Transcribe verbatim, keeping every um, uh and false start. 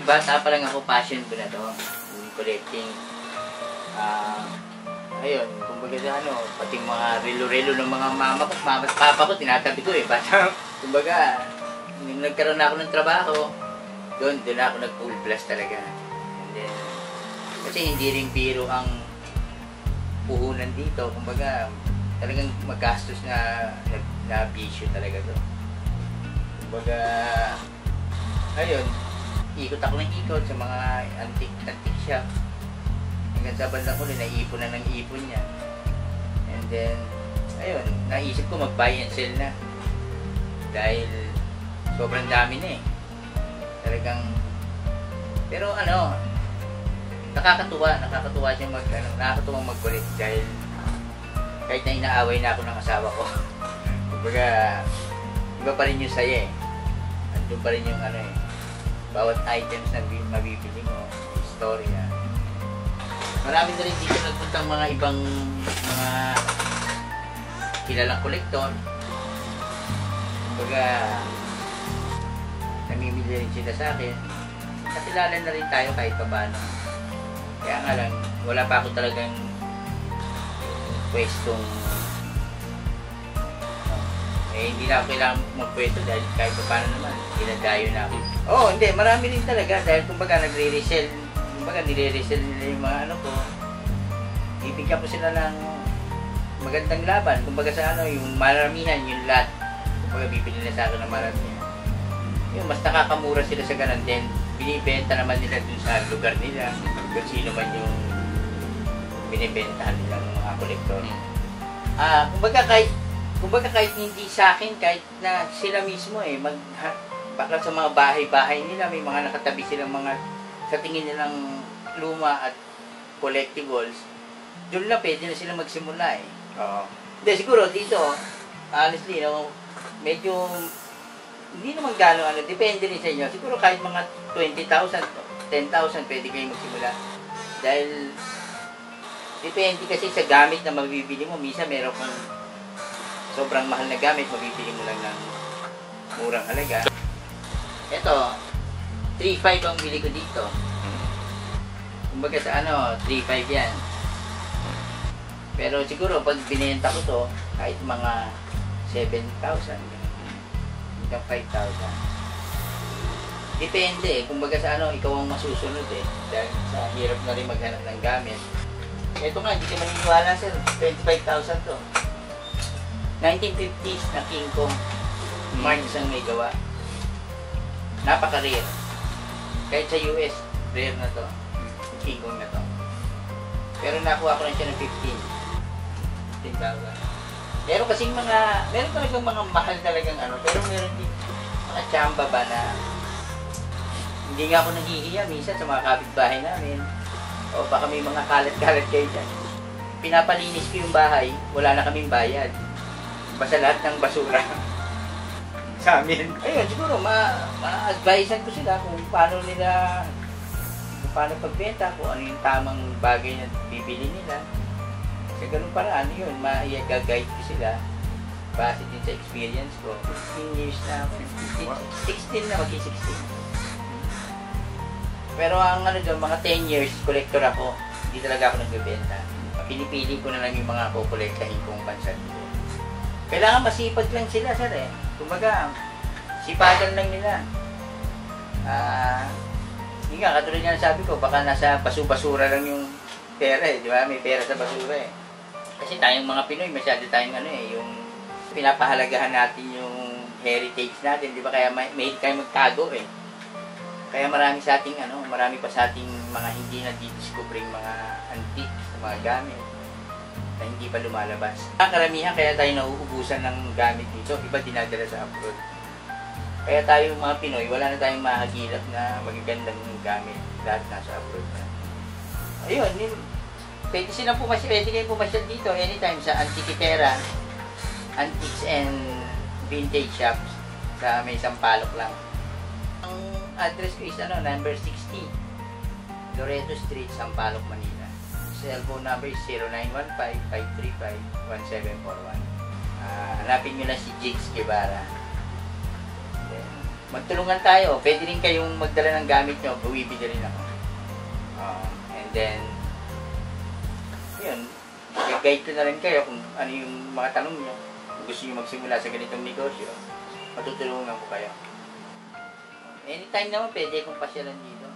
bata pa lang ako, passion ko na to. Yung collecting. Ah, uh, ayun, kumbaga sa ano, pati mga relo-relo ng mga mama ko, mama at papa ko, tinatabi ko eh. Bata, kumbaga, nung nagkaroon na ako ng trabaho, doon, doon ako nag-full blast talaga. And then, kasi hindi rin biro ang puhunan dito. Kumbaga, talagang magastos na, na, na bisyo talaga to. Kumbaga, ayun, ikot ako ng ikot sa mga antique, antique shop. Hanggang sa bandang huli, naipon na ng ipon niya. And then, ayun, naisip ko mag-buy and sell na. Dahil, sobrang dami na eh. Talagang, pero ano, nakakatuwa, nakakatuwa siya mag, ano, nakakatuwang mag-collect dahil kahit na inaaway na ako ng asawa ko. Kumbaga, iba pa rin yung saya eh. Andun pa rin yung ano eh, bawat items na mabibili mo, istorya. Marami na rin dito nagpuntang mga ibang mga kilalang kolektor. Kumbaga, namimili rin sila sa akin. Kakilala na rin tayo kahit pa paano. Kaya nga lang, wala pa ako talagang pwestong eh, hindi na ako kailangan magpwesto dahil kahit pa paano naman, dinadayo na ako. Oo, oh, hindi, marami rin talaga dahil kumbaga nagre-resell, kumbaga nire-resell nila yung mga ano ko. Ibigyan ko sila ng magandang laban, kumbaga sa ano, yung maramihan, yung lot. Kumbaga bibili na sa akin ng maramihan. Yung mas nakakamura sila sa ganun din, binibenta naman nila dun sa lugar nila, kung sino man yung binibentahan nila ng mga kolektor. Ah, kumbaga kahit kumbaga kahit hindi sa akin, kahit na sila mismo eh, mag ha, baka sa mga bahay-bahay nila, may mga nakatabi silang mga sa tingin nilang luma at collectibles, doon na pwede na sila magsimula eh. Oo. Hindi, siguro dito, honestly, no, medyo hindi naman gano'n, ano, depende rin sa inyo. Siguro kahit mga twenty thousand, ten thousand, pwede kayo magsimula. Dahil, depende kasi sa gamit na mabibili mo. Minsan meron kang sobrang mahal na gamit, mabibili mo lang ng murang halaga. Ito, three five ang bili ko dito. Kumbaga sa ano, three five yan. Pero siguro, pag binenta ko to, kahit mga seven thousand, hanggang five thousand. Depende eh. Kumbaga sa ano, ikaw ang masusunod eh. Dahil sa hirap na rin maghanap ng gamit. Ito nga, hindi ka maniniwala sir. twenty-five thousand to. nineteen fifties na King Kong. Marks ang may gawa. Napaka-rare. Kahit sa U S, rare na to. King Kong na to. Pero nakuha ko na siya ng fifteen. fifteen thousand. Meron kasing mga, meron talagang mga mahal talagang ano, pero meron din mga tsamba ba na hindi nga ako naghihiya minsan sa mga kapitbahay namin. O baka may mga kalat-kalat kayo dyan. Pinapalinis ko yung bahay, wala na kaming bayad. Basta lahat ng basura sa amin. Ayun, siguro ma-advisean ko sila kung paano nila, kung paano pagbenta, kung ano yung tamang bagay na bibili nila. Sa ganung paraan yun, ma-i-guide ko sila base din sa experience ko. fifteen years na ako. sixteen na, mag-sixteen. Pero ang ano doon, mga ten years, collector ako. Hindi talaga ako nagbebenta. Pinipili ko na lang yung mga kukolektahin kong pansan ko. Kailangan masipag lang sila, sir eh. Kumbaga, sipagan lang nila. Ah, hindi nga, katulad nga sabi ko, baka nasa basu-basura lang yung pera eh, di ba? May pera sa basura eh. Kasi tayong mga Pinoy, masyado tayong ano eh, yung pinapahalagahan natin yung heritage natin, di ba? Kaya may, may tayo magtago eh. Kaya marami sa ating ano, marami pa sa ating mga hindi na didiscovering mga antique, mga gamit na hindi pa lumalabas. Ang karamihan kaya tayo nauubusan ng gamit dito, iba dinadala sa abroad. Kaya tayo mga Pinoy, wala na tayong mahagilap na magagandang gamit, lahat nasa abroad na. Ayun, yun. Pwede silang pumasyal, pwede kayo pumasyal dito anytime sa Antikitera, Antiques and Vintage Shops sa may Sampaloc lang. Ang address ko is ano, number sixty, Loreto Street, Sampaloc, Manila. Cellphone number is zero nine one five, five three five, one seven four one. Uh, hanapin nyo lang si Jigs Guevarra. Then, magtulungan tayo. Pwede rin kayong magdala ng gamit nyo, buwibili rin ako. Uh, and then, yun, i-guide ko na rin kayo kung ano yung mga tanong nyo. Kung gusto nyo magsimula sa ganitong negosyo, matutulungan ko kayo. Anytime naman pwede kong pasyalan dito.